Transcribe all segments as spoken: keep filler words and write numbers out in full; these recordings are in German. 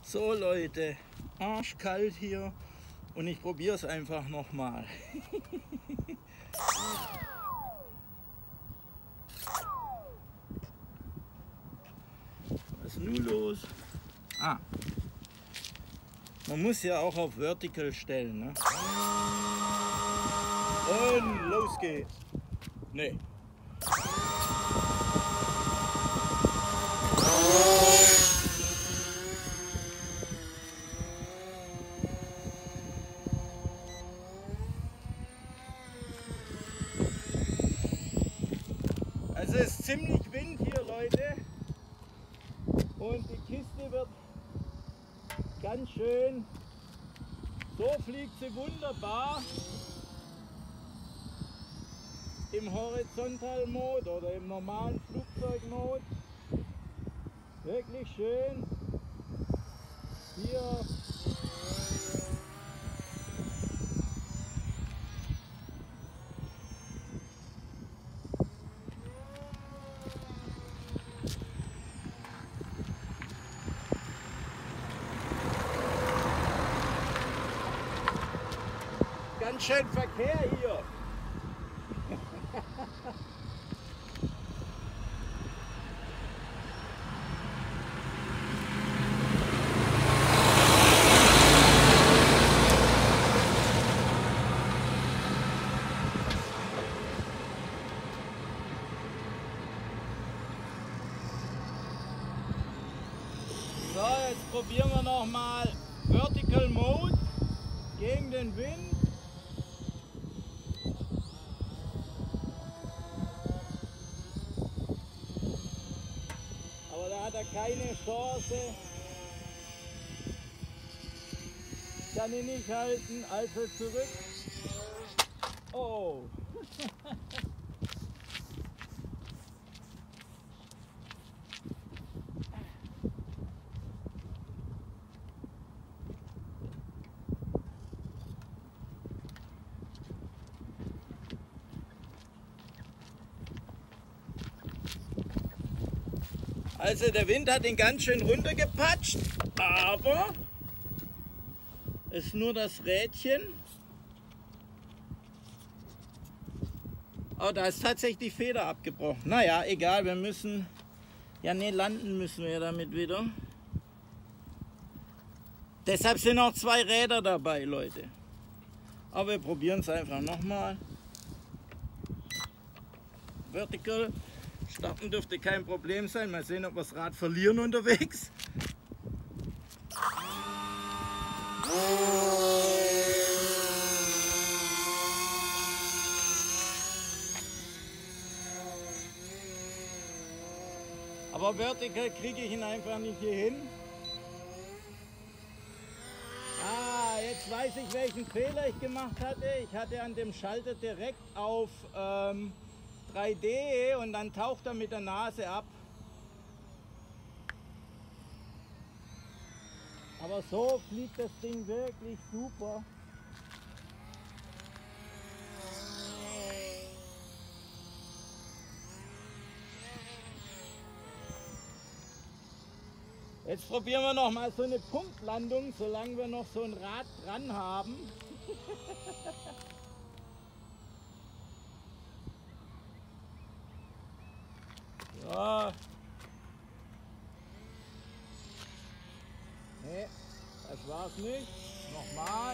So Leute, arschkalt hier und ich probiere es einfach nochmal. Was ist nun los? Ah, man muss ja auch auf Vertical stellen, ne? Und los geht's. Nee. Also es ist ziemlich Wind hier, Leute, und die Kiste wird ganz schön, so fliegt sie wunderbar im Horizontal-Mode oder im normalen Flugzeugmode, wirklich schön hier. Ganz schön Verkehr hier. So, jetzt probieren wir noch mal Vertical Mode gegen den Wind. Aber da hat er keine Chance. Kann ihn nicht halten, also zurück. Oh! Also der Wind hat ihn ganz schön runtergepatscht, aber es ist nur das Rädchen. Oh, da ist tatsächlich die Feder abgebrochen. Naja, egal, wir müssen, ja ne, landen müssen wir damit wieder. Deshalb sind auch zwei Räder dabei, Leute. Aber wir probieren es einfach nochmal. Vertical. Starten dürfte kein Problem sein. Mal sehen, ob wir das Rad verlieren unterwegs. Aber vertical kriege ich ihn einfach nicht hier hin. Ah, jetzt weiß ich, welchen Fehler ich gemacht hatte. Ich hatte an dem Schalter direkt auf ähm, drei D und dann taucht er mit der Nase ab. Aber so fliegt das Ding wirklich super. Jetzt probieren wir noch mal so eine Punktlandung, solange wir noch so ein Rad dran haben. Ja. Nee, das war's nicht. Nochmal.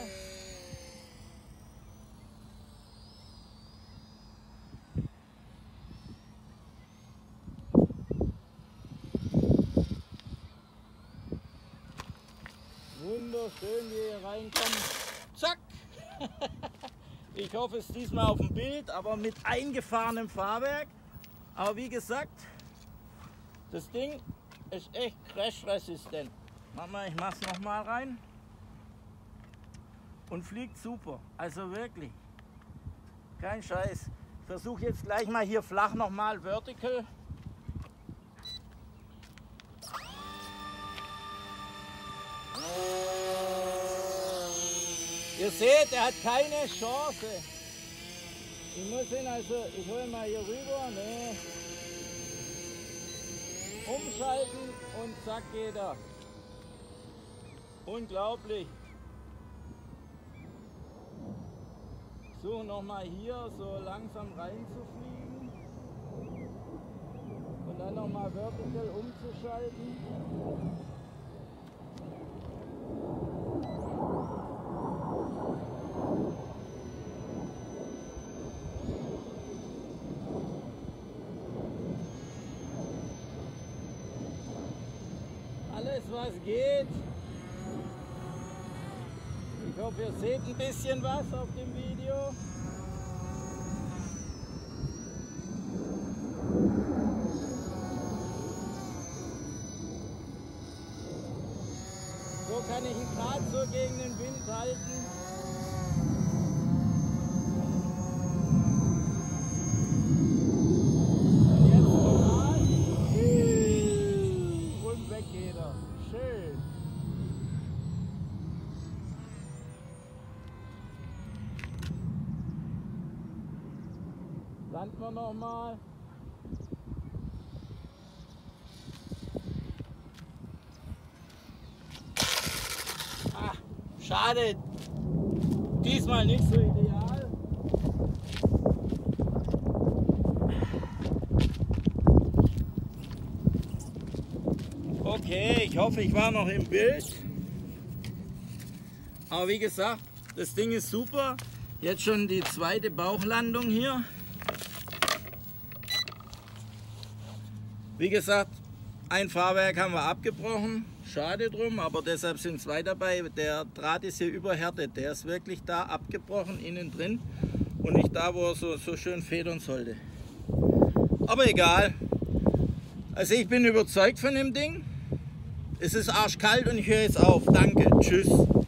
Wunderschön, wie hier reinkommen. Zack! Ich hoffe, es ist diesmal auf dem Bild, aber mit eingefahrenem Fahrwerk. Aber wie gesagt, das Ding ist echt crashresistent. Ich mach's noch mal rein und fliegt super. Also wirklich, kein Scheiß. Ich versuche jetzt gleich mal hier flach noch mal vertical. Ihr seht, er hat keine Chance. Ich muss ihn also, ich hole mal hier rüber, ne. Umschalten und zack geht er. Unglaublich. Versuchen nochmal hier so langsam reinzufliegen und dann nochmal vertikal umzuschalten. Alles was geht. Ich hoffe, ihr seht ein bisschen was auf dem Video. So kann ich ihn gerade so gegen den Wind halten. Und jetzt normal. Und weg geht er. Schön. Landen wir noch mal. Ah, schade. Diesmal nicht so ideal. Okay, ich hoffe, ich war noch im Bild. Aber wie gesagt, das Ding ist super. Jetzt schon die zweite Bauchlandung hier. Wie gesagt, ein Fahrwerk haben wir abgebrochen, schade drum, aber deshalb sind zwei dabei. Der Draht ist hier überhärtet, der ist wirklich da abgebrochen, innen drin und nicht da, wo er so, so schön federn sollte. Aber egal, also ich bin überzeugt von dem Ding. Es ist arschkalt und ich höre jetzt auf. Danke, tschüss.